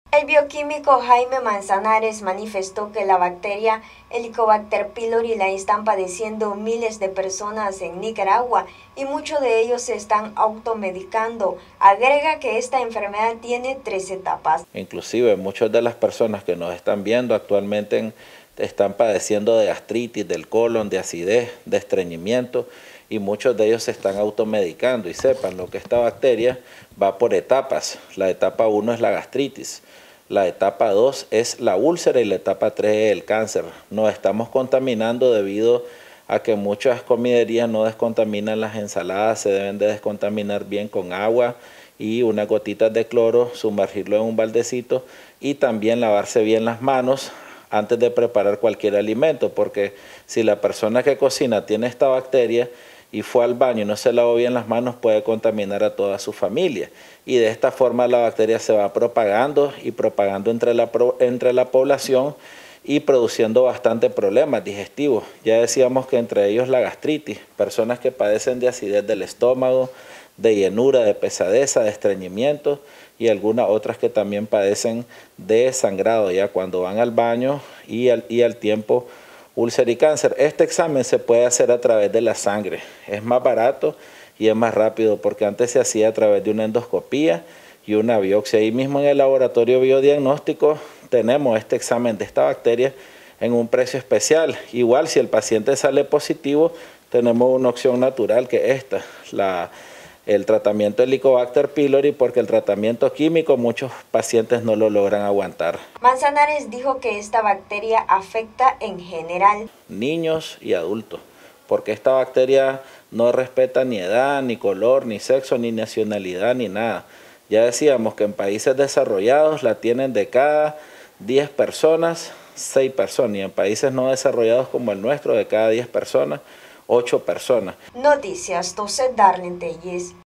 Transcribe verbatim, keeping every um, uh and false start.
El bioquímico Jaime Manzanares manifestó que la bacteria Helicobacter pylori la están padeciendo miles de personas en Nicaragua y muchos de ellos se están automedicando. Agrega que esta enfermedad tiene tres etapas. Inclusive muchas de las personas que nos están viendo actualmente están padeciendo de gastritis, del colon, de acidez, de estreñimiento, y muchos de ellos se están automedicando. Y sepan lo que esta bacteria va por etapas. La etapa uno es la gastritis. La etapa dos es la úlcera y la etapa tres es el cáncer. Nos estamos contaminando debido a que muchas comiderías no descontaminan las ensaladas, se deben de descontaminar bien con agua y unas gotitas de cloro, sumergirlo en un baldecito y también lavarse bien las manos antes de preparar cualquier alimento, porque si la persona que cocina tiene esta bacteria y fue al baño y no se lavó bien las manos, puede contaminar a toda su familia. Y de esta forma la bacteria se va propagando y propagando entre la, entre la población y produciendo bastante problemas digestivos. Ya decíamos que entre ellos la gastritis, personas que padecen de acidez del estómago, de llenura, de pesadeza, de estreñimiento y algunas otras que también padecen de sangrado ya cuando van al baño y al, y al tiempo úlcera y cáncer. Este examen se puede hacer a través de la sangre, es más barato y es más rápido porque antes se hacía a través de una endoscopía y una biopsia. Ahí mismo en el laboratorio biodiagnóstico tenemos este examen de esta bacteria en un precio especial. Igual si el paciente sale positivo, tenemos una opción natural que es esta, la, el tratamiento Helicobacter pylori, porque el tratamiento químico muchos pacientes no lo logran aguantar. Manzanares dijo que esta bacteria afecta en general niños y adultos, porque esta bacteria no respeta ni edad, ni color, ni sexo, ni nacionalidad, ni nada. Ya decíamos que en países desarrollados la tienen de cada diez personas, seis personas, y en países no desarrollados como el nuestro, de cada diez personas, ocho personas. Noticias doce Darlene Telles.